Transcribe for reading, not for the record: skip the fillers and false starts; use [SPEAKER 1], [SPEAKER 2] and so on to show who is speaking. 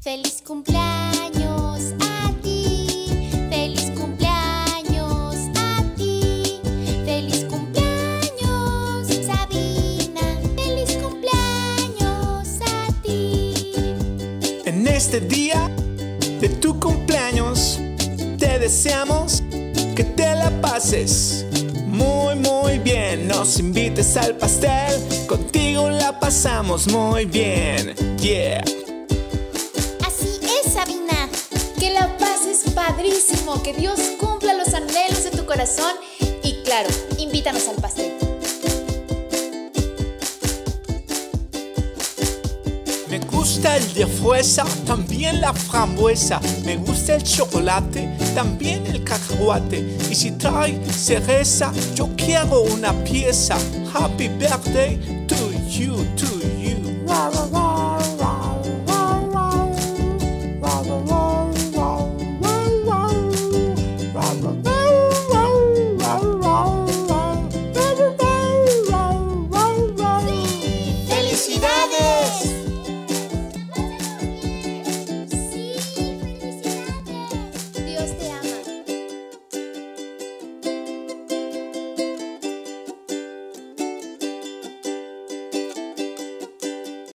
[SPEAKER 1] Feliz cumpleaños a ti, feliz cumpleaños a ti, feliz cumpleaños Sabina, feliz cumpleaños a ti.
[SPEAKER 2] En este día de tu cumpleaños te deseamos que te la pases muy bien. Nos invites al pastel, contigo la pasamos muy bien. Yeah.
[SPEAKER 1] Así es, Sabina, que la pases padrísimo, que Dios cumpla los anhelos de tu corazón y claro, invítanos al pastel.
[SPEAKER 2] Me gusta el de fresa, también la frambuesa. Me gusta el chocolate, también el cacahuate. Y si trae cereza, yo quiero una pieza. Happy birthday to you, to you.
[SPEAKER 1] Wow.